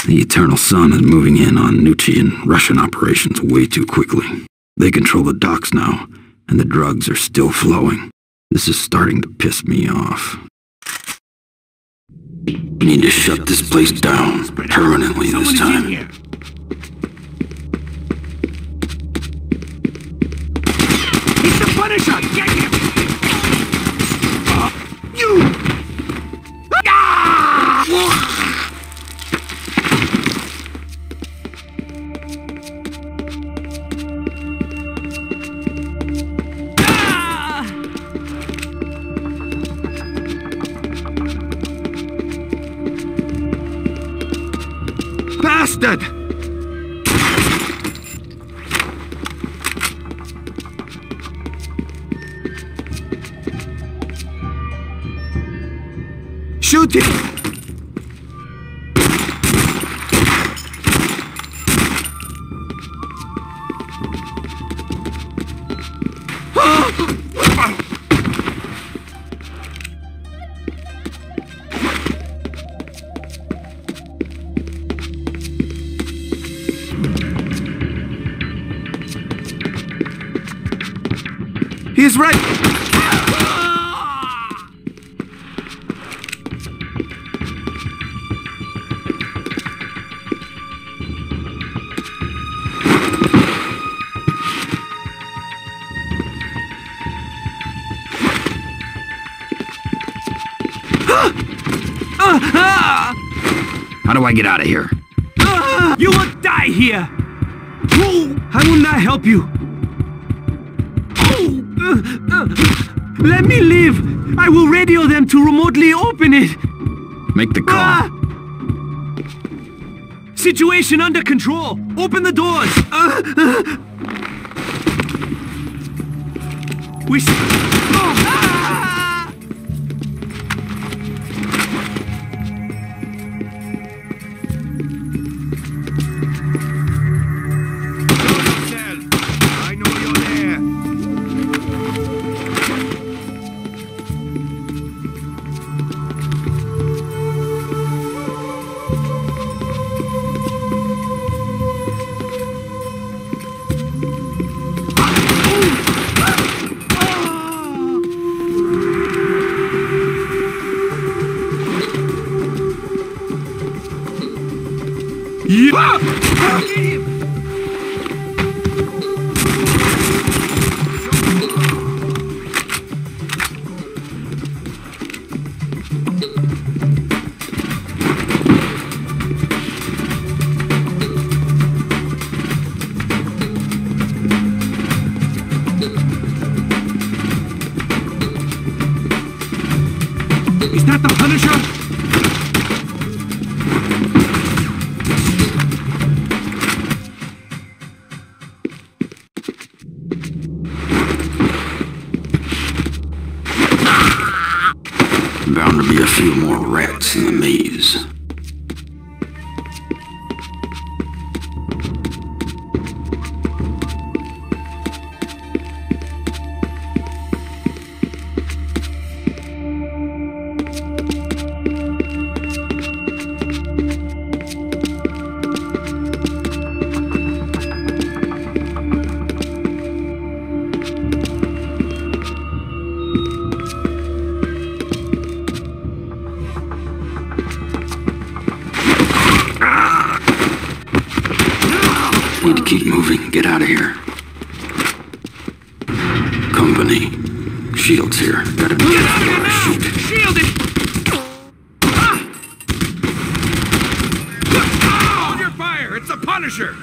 The Eternal Sun is moving in on Nucci and Russian operations way too quickly. They control the docks now, and the drugs are still flowing. This is starting to piss me off. We need to shut this place down permanently this time. He's the Punisher! Get him! You! Bastard! Shoot him! He's right! How do I get out of here? You will die here! I will not help you! Let me live! I will radio them to remotely open it! Make the call. Situation under control! Open the doors! We I know you're there! Is that the Punisher? Bound to be a few more rats in the maze. Need to keep moving. Get out of here. Company. Shields here. Gotta be careful where I shoot. Shielded! Hold your fire! It's the Punisher!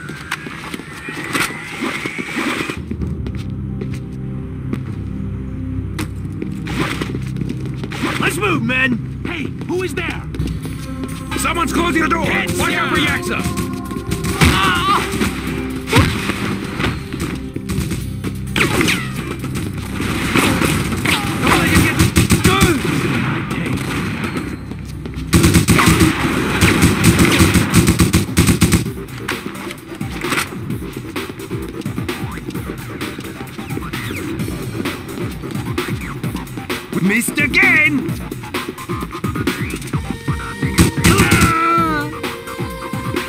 Let's move, men! Hey, who is there? Someone's closing the door! Watch out for Yaksa! Missed again!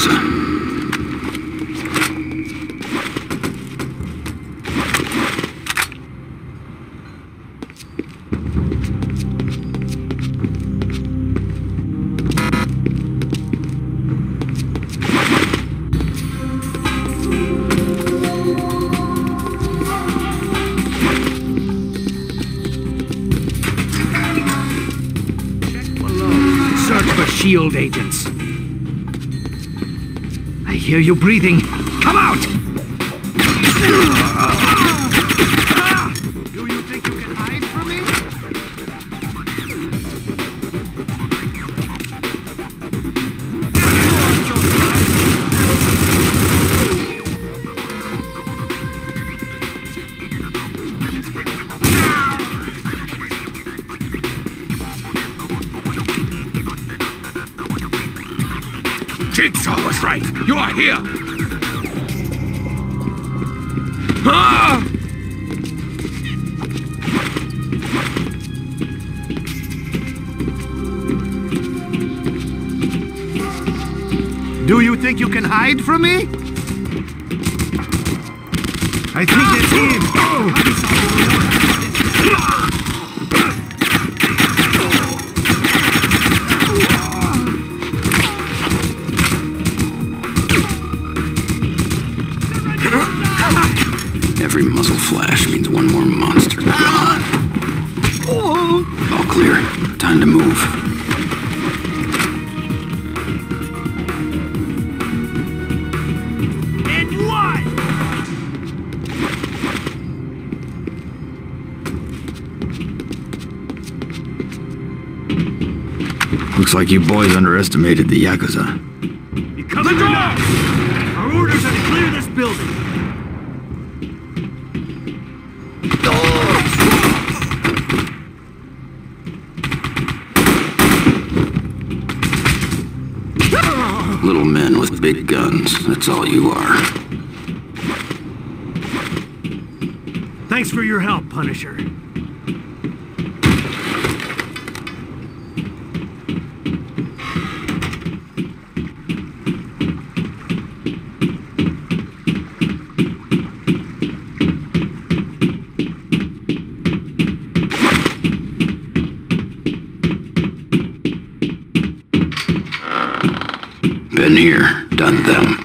Yakuza. Shield agents. I hear you breathing. Come out! Do you think you can hide from me? Jigsaw was right. You are here. Ah! Do you think you can hide from me? I think that's him. Every muzzle flash means one more monster gone. All clear. Time to move. And what? Looks like you boys underestimated the Yakuza. You come the door! Our orders are to clear this building. Little men with big guns, that's all you are. Thanks for your help, Punisher. Been here, done them.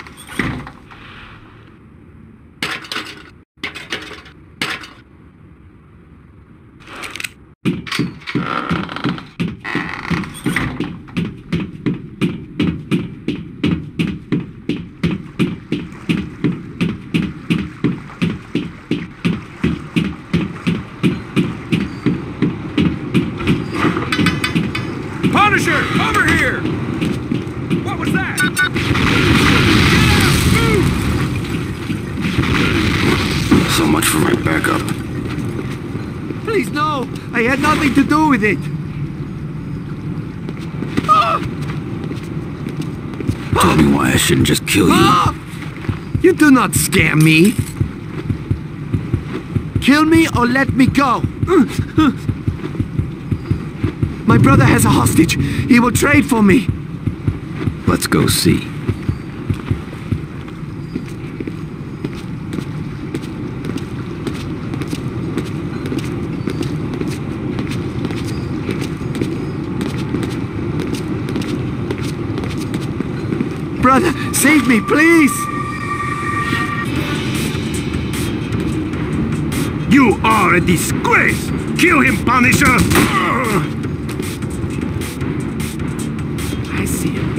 Punisher, over here! What was that? So much for my backup. Please, no! I had nothing to do with it! Tell me why I shouldn't just kill you. You do not scare me! Kill me or let me go! My brother has a hostage. He will trade for me. Let's go see. Brother, save me, please! You are a disgrace! Kill him, Punisher! I see him.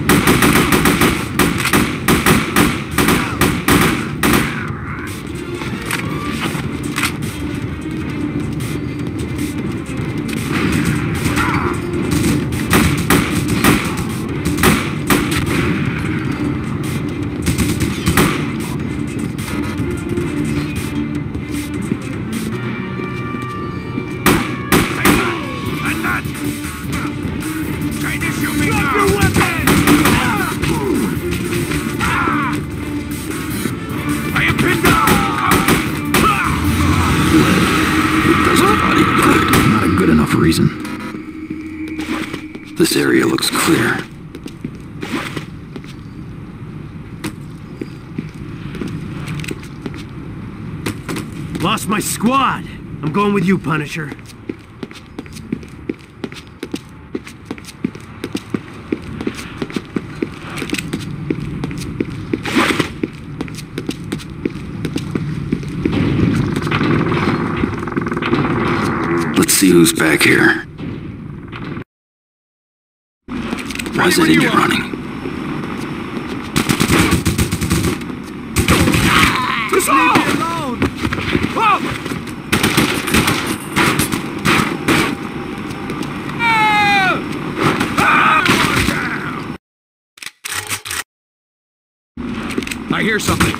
Reason. This area looks clear. Lost my squad. I'm going with you, Punisher. Let's see who's back here. Why is that engine running? Just leave me alone! Whoa! I hear something.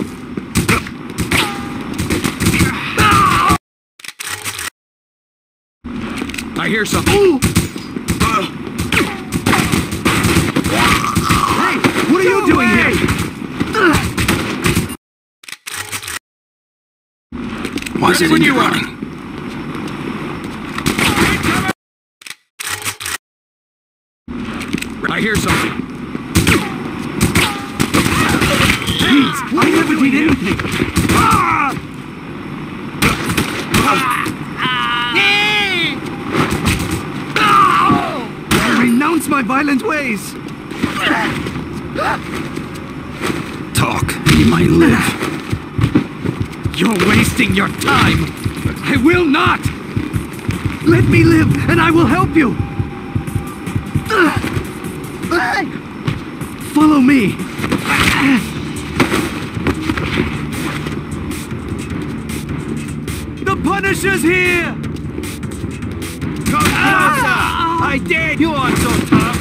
I hear something. Hey, what are you doing here? Why is that engine running? I hear something. I never did anything. I renounce my violent ways. Talk, and you might live. You're wasting your time. I will not. Let me live, and I will help you. Follow me. The Punisher's here! Come closer! I did! You aren't so tough!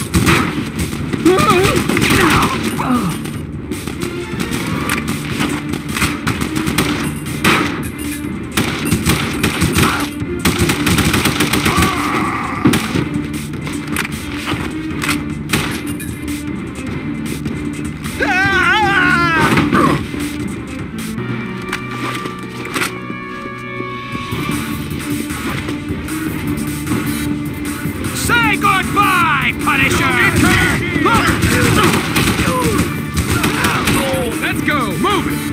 Say goodbye, Punisher! Let's go! Move it!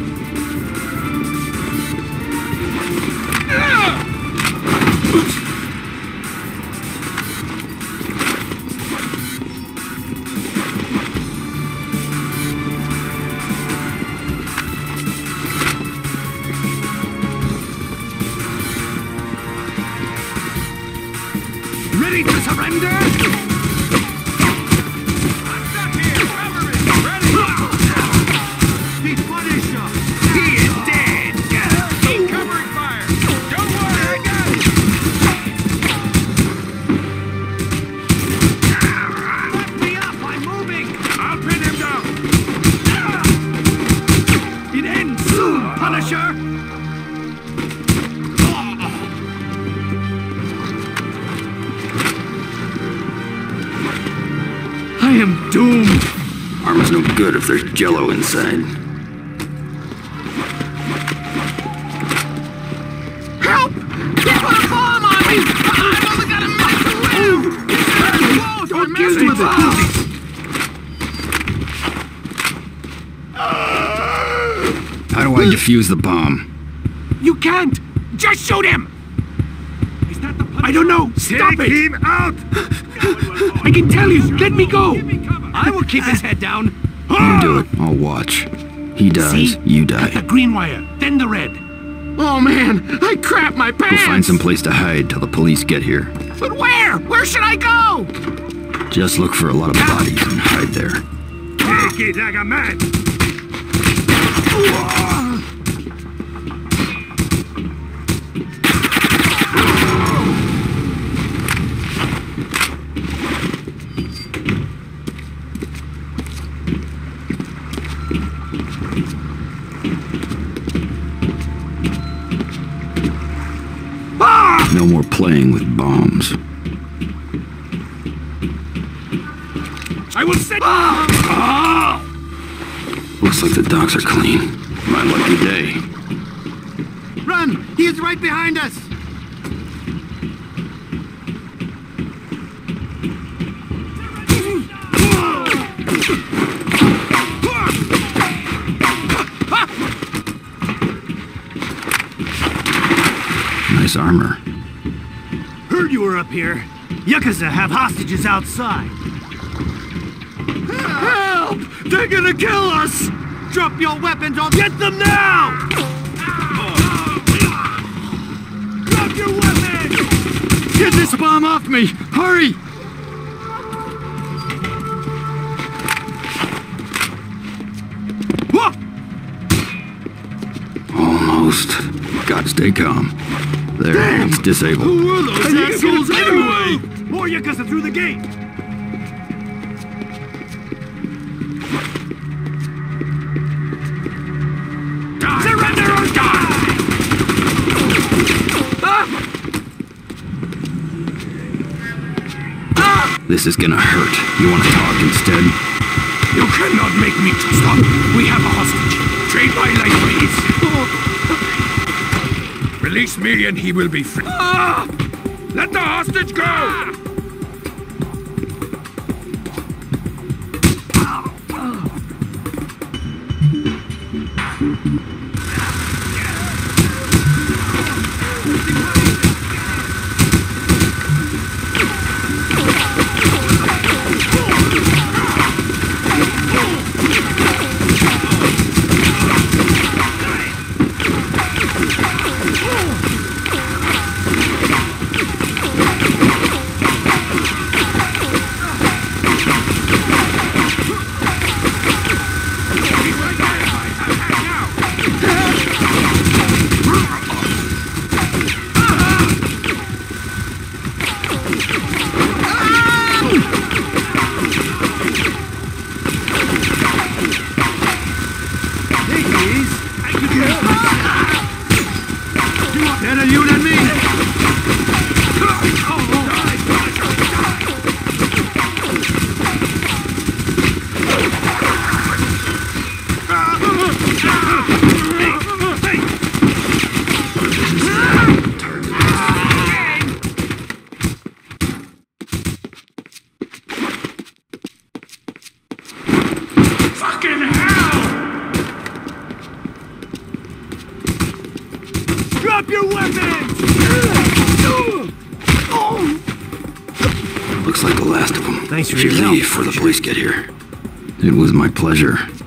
Ready to surrender? I'm stuck here! Cover me! Ready? The Punisher! He is dead! Keep covering fire! Don't worry, I got it! Let me up! I'm moving! I'll pin him down! It ends soon, Punisher! I am doomed! Armor's no good if there's jello inside. Help! They put a bomb on me! I've only got a minute to live! Don't kill me with it! How do I defuse the bomb? You can't! Just shoot him! Is that the Punisher? I don't know! Stop it! Him out! I can tell you! Let me go! I will keep his head down! You do it, I'll watch. He dies, See? you The die. green wire, then the red. Oh man, I crapped my pants! We'll find some place to hide till the police get here. But where? Where should I go? Just look for a lot of bodies and hide there. Take it like a man! No more playing with bombs. I will set... Looks like the docks are clean. My lucky day. Run! He is right behind us! this armor? Heard you were up here. Yakuza have hostages outside. Help! They're gonna kill us! Drop your weapons or get them now! Drop your weapons! Get this bomb off me! Hurry! Whoa! Almost. Gotta stay calm. There, Damn! it's disabled. Who were those assholes anyway? More Yakuza through the gate! Surrender or die! This is gonna hurt. You wanna talk instead? You cannot make me stop. We have a hostage. Trade my life, please. Release me and he will be free. Let the hostage go! Better you than me! Fucking hell! Drop your weapons! Looks like the last of them. Thanks for Should your help, leave before the police get here. It was my pleasure.